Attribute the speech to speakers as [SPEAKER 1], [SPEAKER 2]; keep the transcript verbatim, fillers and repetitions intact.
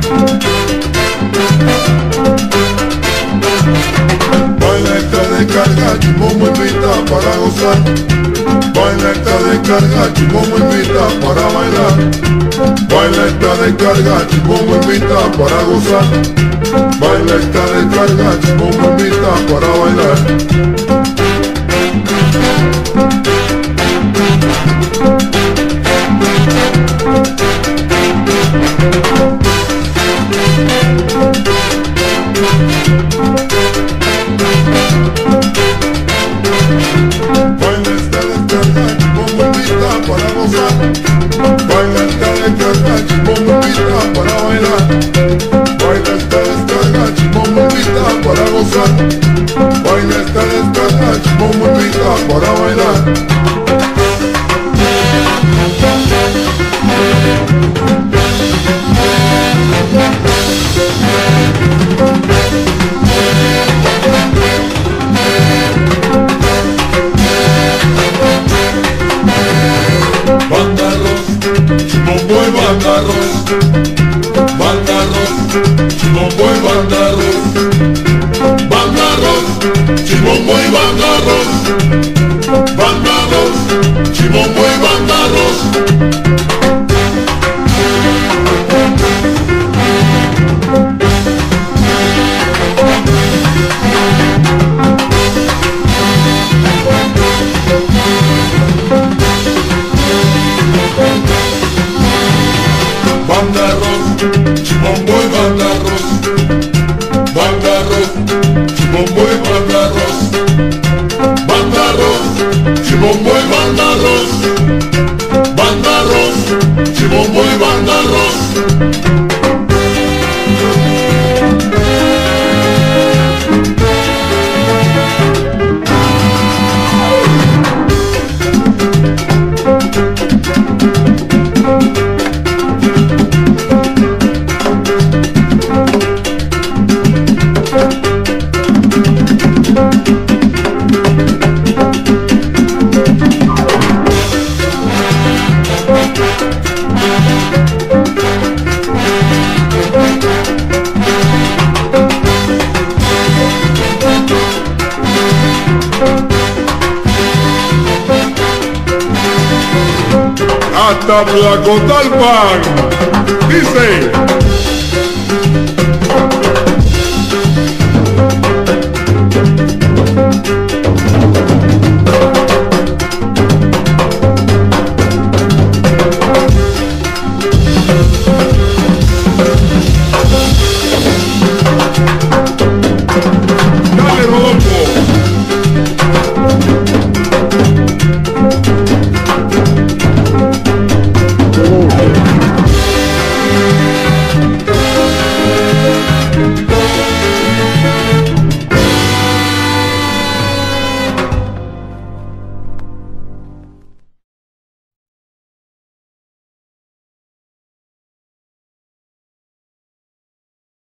[SPEAKER 1] Baila esta descarga, Chimomo invita para gozar. Baila esta descarga, Chimomo invita para bailar. Baila esta descarga, Chimomo invita para gozar. Baila esta descarga, Chimomo invita para bailar. Baila esta descarga, Chimomo invita para gozar. Baila esta descarga, Chimomo invita para bailar. Baila esta descarga, Chimomo invita para gozar. Baila esta descarga, Chimomo invita para bailar. Chimomo y bandarros, bandarros, Chimomo y bandarros, bandarros, Chimomo y bandarros, bandarros, Chimomo y bandarros. Bandarros, Chimomo y bandarros, bandarros, Chimomo y bandarros, bandarros, Chimomo y bandarros, bandarros, Chimomo y bandarros. Hasta Tlacotalpan, dice.